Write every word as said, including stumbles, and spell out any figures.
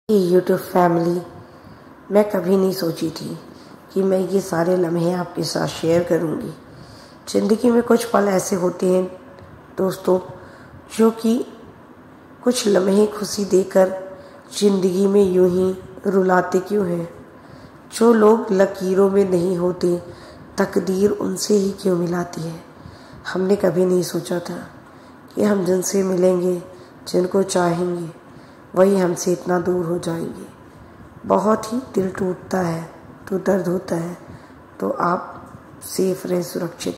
YouTube family, मैं कभी नहीं सोची थी कि मैं ये सारे लम्हे आपके साथ शेयर करूँगी। ज़िंदगी में कुछ पल ऐसे होते हैं दोस्तों, जो कि कुछ लम्हे खुशी देकर ज़िंदगी में यूं ही रुलाते क्यों हैं। जो लोग लकीरों में नहीं होते, तकदीर उनसे ही क्यों मिलाती है। हमने कभी नहीं सोचा था कि हम जिनसे मिलेंगे, जिनको चाहेंगे, वही हमसे इतना दूर हो जाएंगे। बहुत ही दिल टूटता है तो दर्द होता है। तो आप सेफ रहें, सुरक्षित।